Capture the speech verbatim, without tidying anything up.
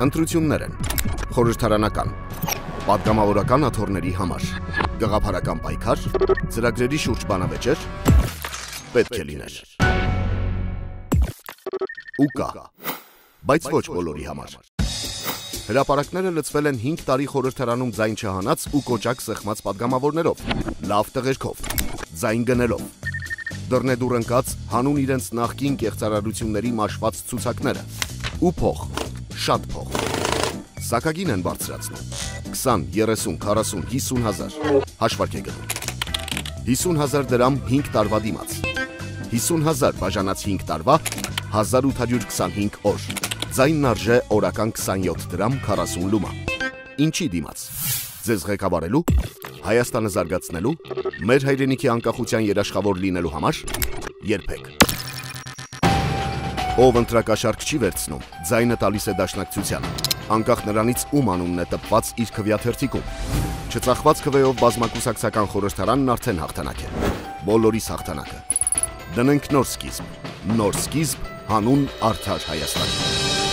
Ընտրություններ են, խորհրդարանական, պատգամավորական աթոռների համար, գաղափարական պայքար, ծրագրերի շուրջ բանավեճեր, պետք է լիներ։ Ու կա, բայց ոչ բոլորի համար։ Հրապարակները լցվել են հինգ տարի խորհրդարանում ձայն չհանած ու կոճակ սեղմած պատգամավորներով, լավ տղերքով, ձայն գնելով, դռնեդուռ ընկած հանուն իրենց նախկին կեղծարարությունների մաշված ցուցակները, ու փող, շատ փող, սակագին են բարձրացնում, քսան, երեսուն, քառասուն, հիսուն հազար, հաշվարկ է գնում, հիսուն հազար դրամ հինգ տարվա դիմաց, հիսուն հազար բաժանած հինգ տարվա, հազար ութ հարյուր քսանհինգ օր, ձայնն արժե օրական քսանյոթ դրամ քառասուն լումա, ինչի դիմաց, ձեզ ղեկավարելու, Հայաստանը զարգացնելու, մեր հայրենիքի անկախության երաշխավոր լինելու համար, երբեք։ Ով ընտրակաշարք չի վերցնում, ձայնը տալիս է դաշնակցությանը, անկախ նրանից ում անունն է տպված իր քվեաթերթիկում, չծախված քվեով բազմակուսակցական խորհրդարանն արդեն հաղթանակ է, բոլորիս հաղթանակը։ Դնենք նոր սկիզբ, նոր սկիզբ հանուն արդար Հայաստանի։